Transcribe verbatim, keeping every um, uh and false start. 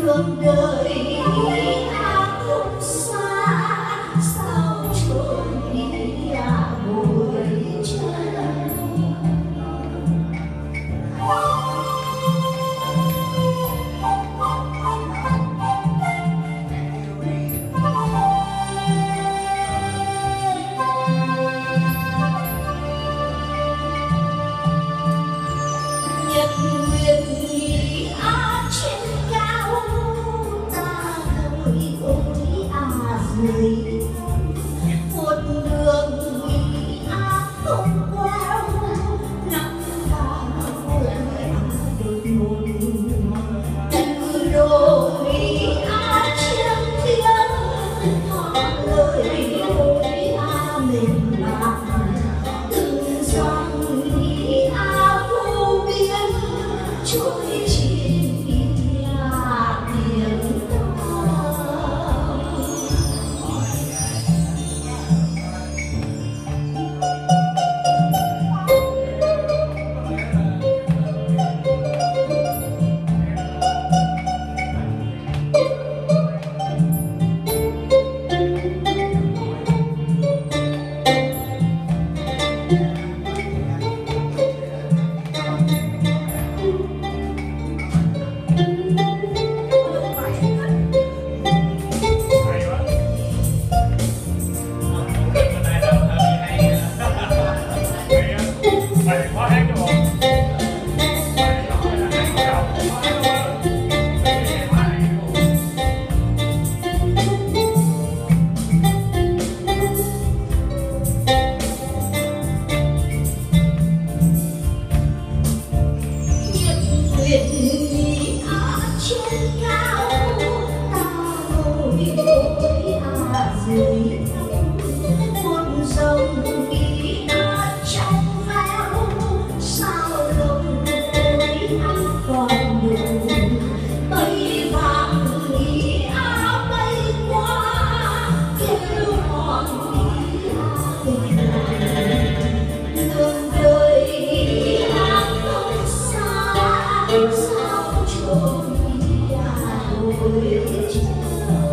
đường đời ác không xa sao trôi đi à bụi chân. Nhật nguyện nhị á trên cao ta ngồi ôi à người một đường nhị á không queo nắng vàng ôi đôi môi từ đôi á chiêm tiếng họ lời ôi à mềm mại từng dòng nhị á vô biên trôi trên bia tiếng nguyện á trên cao ta ngồi ôi à dưới một dòng đi á trong veo sao lòng ôi á còn đủ bay vàng đi á bay qua kêu hòn đi á đường đời á không xa sao trôi đi à bụi chân.